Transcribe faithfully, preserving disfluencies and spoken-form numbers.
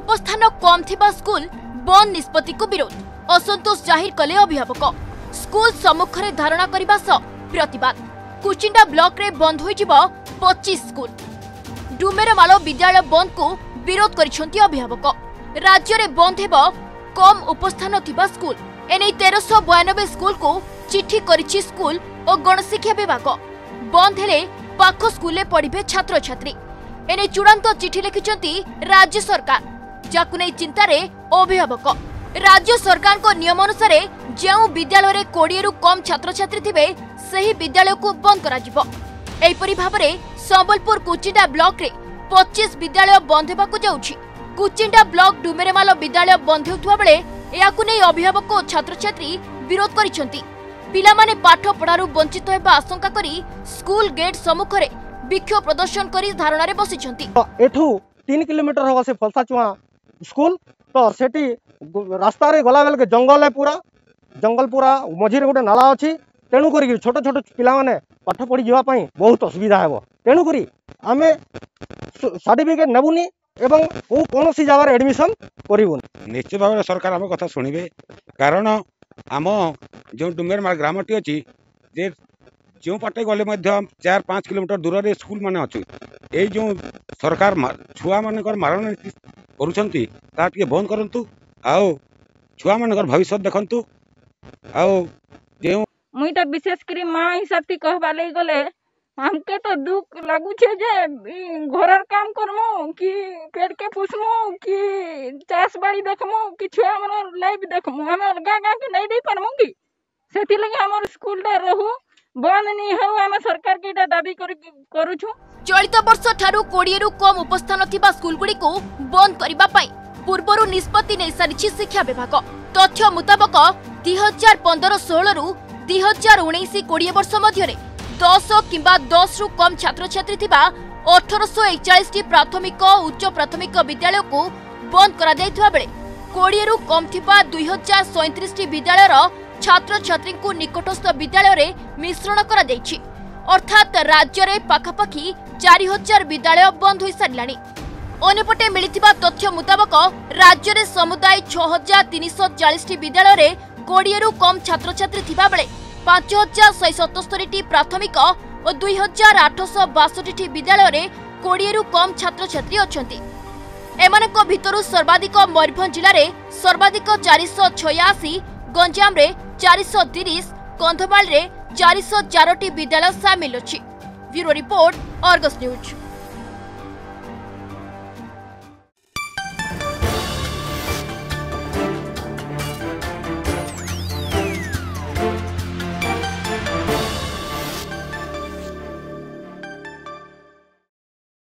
उपस्थान कम थिबा स्कूल बंद निष्पत्ति को विरोध असंतोष जाहिर कले अभिभावक स्कूल सम्मुख में धारणा करने सह प्रतिवाद कुचिंडा ब्लॉक रे बंद हो पच्चीस स्कूल डुमेरमाल विद्यालय बंद को विरोध करिसेंती अभिभावक राज्य में बंद हेब कम उपस्थान थिबा स्कूल एने तेरश बयानबे स्कूल को चिठी करिछि स्कूल और गणशिक्षा विभाग बंद हेले पाख स्कूल पढ़िबे छात्र छात्री एने चूड़ांत चिठी लिखिछंती राज्य सरकार जाकु नै चिंतारे अभिभावक राज्य सरकार को नियम अनुसार जो विद्यालय रे कोड़े रु कम छात्र छात्री थिबे सही विद्यालय को बंद करा जिवो एपरि भाबरे संबलपुर कुचिंडा ब्लॉक रे पच्चीस विद्यालय बंद हेबाकु जाउछि कुचिंडा ब्लॉक डुमेरमाल विद्यालय बंद हेउथुवा बेले एयाकु नै अभिभावक और छात्र छात्री विरोध करिसेंती पिला माने पाठ पढ़ारु वंचित हेबा आशंका करी स्कूल गेट सम्मुख रे विक्षोभ प्रदर्शन करी धारणा रे बसिछंती एठू तीन किलोमीटर हो से फलसा चुआ स्कूल तो सेठी रास्ता रे गला बेल के जंगल है पूरा जंगल पूरा मझिरे गोटे नाला अच्छी तेणु करी छोट छोट पिला माने पाठ पढ़ी जावा पई बहुत असुविधा हेबो तेणु करी आमे सर्टिफिकेट नेबुनी एवं को कोनोसी जगह रे एडमिशन करिवुन निश्चित भाव सरकार हम कथा सुनिबे कारण आम जो डुमेरमाल ग्रामटी अच्छी जे जो पाटे गले चार पाँच किलोमीटर दूर रे स्कूल माने अच्छी ये जो सरकार छुआ मान मारण नीति करुँच बंद करंतु आओ छुआ मान भविष्य देखंतु आओ जो मुई तो विशेष करी माँ हिसाब से कहबा लई गले हमके तो दुख लागू छे जे घर काम करमो कि पेट के पोसमो कि चाष बाड़ी देखमो कि छुआ मन लाइफ देखमो हम अलगा गा के नहीं दे पारमो कि सेति लगे हमर स्कूल डा रहू बंद नहीं हो हम सरकार के दाबी करू छु चलित वर्ष ठारू कोड़े रु कम उपस्थान थिबा स्कूल गुडी को बंद करिबा पई पूर्वरु निष्पत्ति नै सारिछि शिक्षा विभाग तथ्य मुताबक दो हज़ार पंद्रह सोलह रु दो हज़ार उन्नीस कोड़े वर्ष मध्यरे दस किंबा दस रु कम छात्र छात्री थिबा अठारश एकचालीस टी प्राथमिक उच्च प्राथमिक विद्यालय को बंद करा जायथुवा बेले कोड़े रु कम थिबा दो हज़ार सैंतीस टी विद्यालयर छात्र छात्री को निकटस्थ विद्यालय रे मिश्रण करा जायछि अर्थात राज्य रे पाखापाखी चार हजार विद्यालय बंद हो सारिलानी अन्यपटे मिलिथिबा तथ्य मुताबक राज्य रे समुदाय छह हजार तीन सौ चालीस टी विद्यालय रे कोड़े रु कम छात्र छात्री थिबा बेले पांच हजार शहे सतस्तरी टी प्राथमिक और दुई हजार आठश बासठी टी विद्यालय रे कोड़े रु कम छात्र छात्री अछंती एमानक भितरु सर्वाधिक मयूरभंज जिले रे सर्वाधिक चार सौ छियासी गंजाम रे चार सौ तीस कंधमाल रे चार सौ चार टी विद्यालय शामिल अछि ब्यूरो रिपोर्ट अर्गस न्यूज।